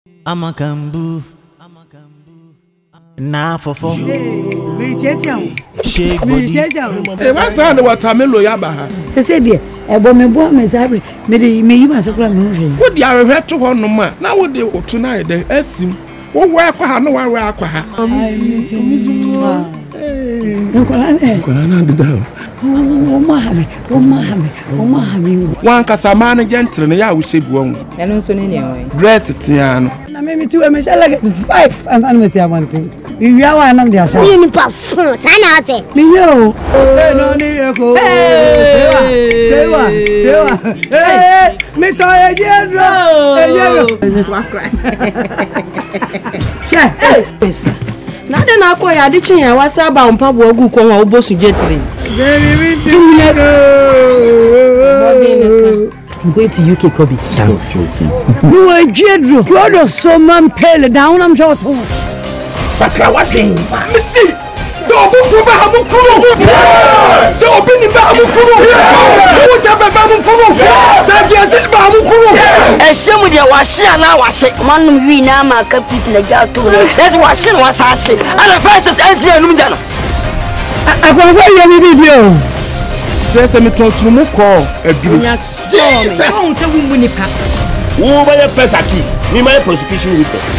I'm KAMBUU. Nah, for Shake body. What's that? What Tamilo Yabaha? Say, dear, a woman born Miss Abby, may you must have moving. What the I read to one no man. Now what they will tonight, they ask him. What work I know where I one Casaman gentleman, I will say one. And also anyway. Dress it, Tiano. I made me too, I like 5 and I'm with you one thing. You are one of the other. You know, now then, I call you ditching a what's about Pablo Guko or Bosu Jetri. I'm going to UK, Kobe. Stop joking. You are Jedro. God of so man pale down. I'm just Sakra watching. Missy. So Bufuba Hamukuru. So Bini Bahamukuru. Bahamukuru. Sajiasit Bahamukuru. And some of the Wasia now was it. Man, we now make a piece in the jar too. That's what she was asking. And the first is entry and Numjana. I can wear your video. Just a little to move call. Jesus! Who by the Pesaki? Me my prosecution with it.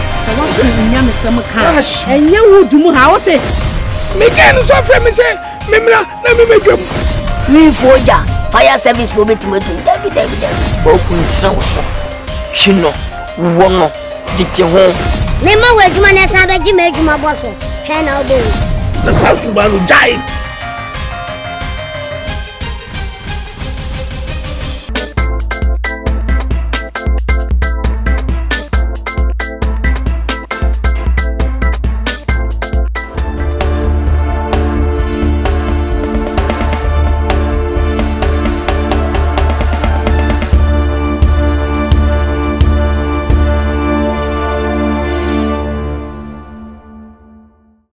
And you would do house it. Megan so from me say, Mimra, let me make you. Me for ya. Fire service will be to me. David. Open sounds. You know, one did you home? Remember where you want to have a Jimmy, my boss. China, the South Subaru die.